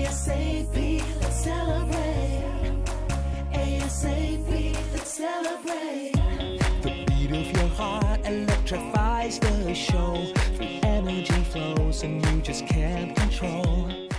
ASAP, let's celebrate. ASAP, let's celebrate. The beat of your heart electrifies the show. The energy flows and you just can't control.